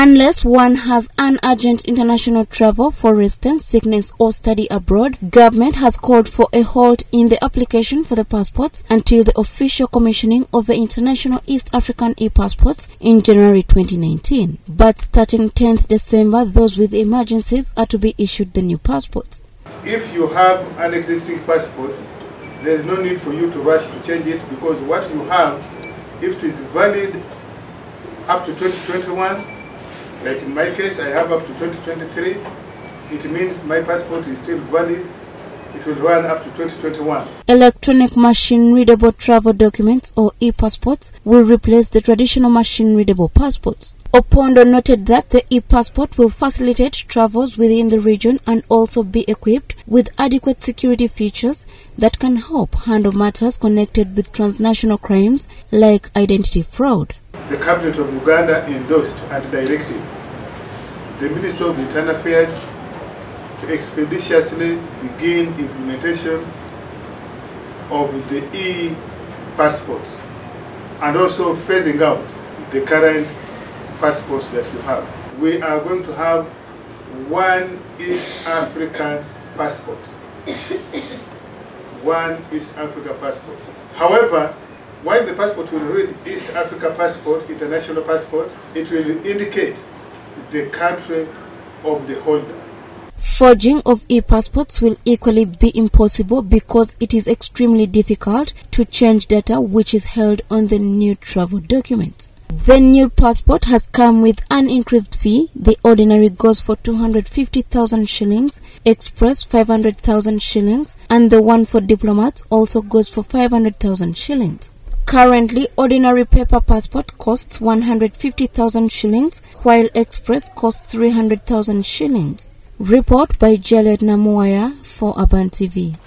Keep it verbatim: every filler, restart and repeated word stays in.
Unless one has an urgent international travel, for instance, sickness or study abroad, government has called for a halt in the application for the passports until the official commissioning of the international East African e-passports in January twenty nineteen. But starting tenth December, those with emergencies are to be issued the new passports. If you have an existing passport, there is no need for you to rush to change it, because what you have, if it is valid up to twenty twenty-one, like in my case, I have up to twenty twenty-three. It means my passport is still valid. It will run up to twenty twenty-one. Electronic machine-readable travel documents or e-passports will replace the traditional machine-readable passports. Opondo noted that the e-passport will facilitate travels within the region and also be equipped with adequate security features that can help handle matters connected with transnational crimes like identity fraud. The Cabinet of Uganda endorsed and directed the Minister of Internal Affairs to expeditiously begin implementation of the e-passports and also phasing out the current passports that you have. We are going to have one East African passport. One East Africa passport. However, while the passport will read East Africa passport, international passport, it will indicate the country of the holder. Forging of e-passports will equally be impossible because it is extremely difficult to change data which is held on the new travel documents. The new passport has come with an increased fee. The ordinary goes for two hundred fifty thousand shillings, express five hundred thousand shillings, and the one for diplomats also goes for five hundred thousand shillings. Currently, ordinary paper passport costs one hundred fifty thousand shillings, while express costs three hundred thousand shillings. Report by Jalet Namuaya for Urban T V.